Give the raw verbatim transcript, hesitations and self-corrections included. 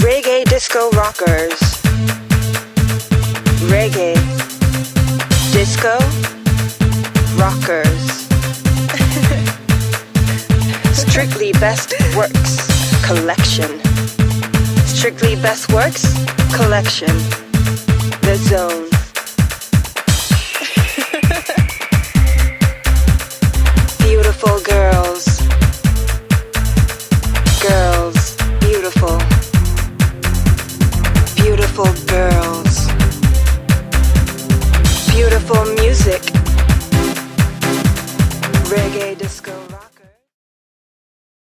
Reggae disco rockers. Reggae disco rockers. Strictly Best Works Collection. Strictly Best Works Collection. The Zone. Beautiful girls. Girls. Beautiful. Beautiful girls. Beautiful music. Reggae disco.